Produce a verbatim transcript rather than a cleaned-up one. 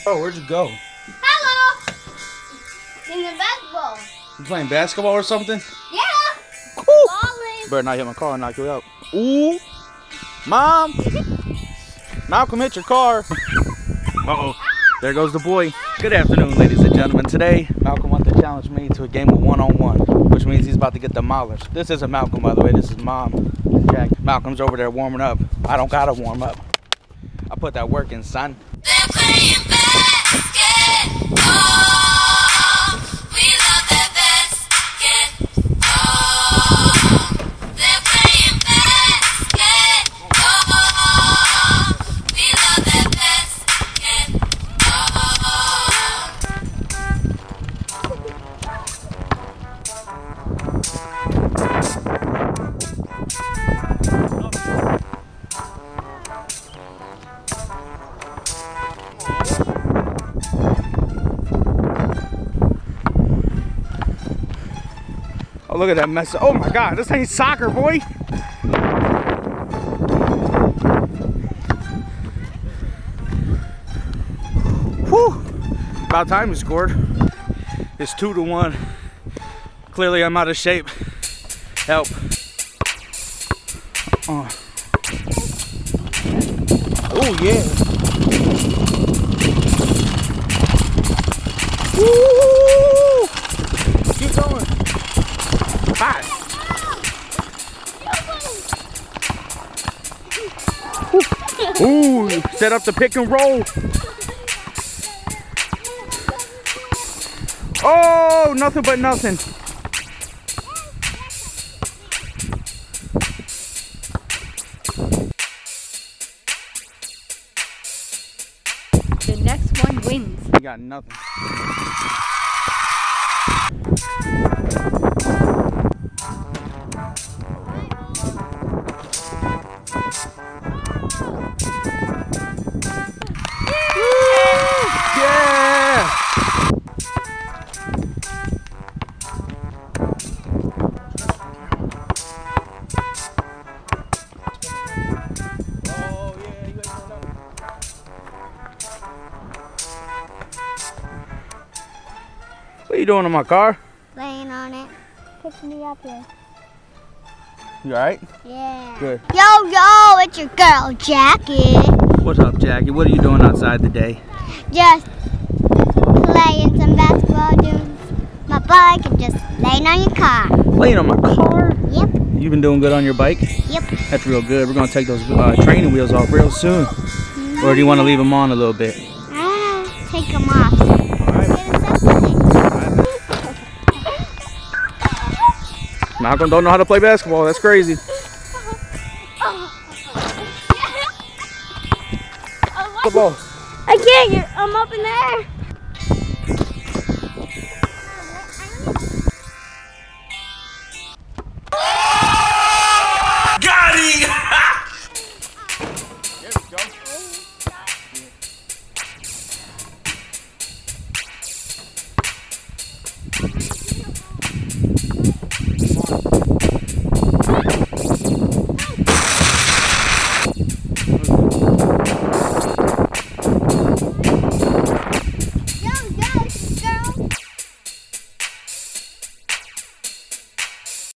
Oh, where'd you go? Hello! In the basketball. You playing basketball or something? Yeah! Cool. Balling. Better not hit my car and knock you out. Ooh! Mom! Malcolm hit your car. Uh-oh. There goes the boy. Good afternoon, ladies and gentlemen. Today, Malcolm wants to challenge me to a game of one-on-one, which means he's about to get demolished. This isn't Malcolm, by the way. This is Mom and Jack. Malcolm's over there warming up. I don't gotta warm up. I put that work in, son. They're playing basketball. We love that basketball. They're playing basketball. We love that Oh, look at that mess. Oh my God, this ain't soccer, boy. Whew. About time we scored. It's two to one. Clearly I'm out of shape. Help. Uh. Oh yeah. Woo! Keep going. Hi. Ooh, set up the pick and roll. Oh, nothing but nothing. The next one wins. We got nothing. Yeah! What are you doing in my car? Laying on it. Pick me up here. You alright? Yeah. Good. Yo, yo, it's your girl, Jackie. What's up, Jackie? What are you doing outside today? Just playing some basketball, doing my bike, and just laying on your car. Laying on my car? Yep. You've been doing good on your bike? Yep. That's real good. We're going to take those uh, training wheels off real soon. Mm-hmm. Or do you want to leave them on a little bit? I don't know. Take them off. Malcolm don't know how to play basketball. That's crazy. The ball. I can't. I'm up in the air.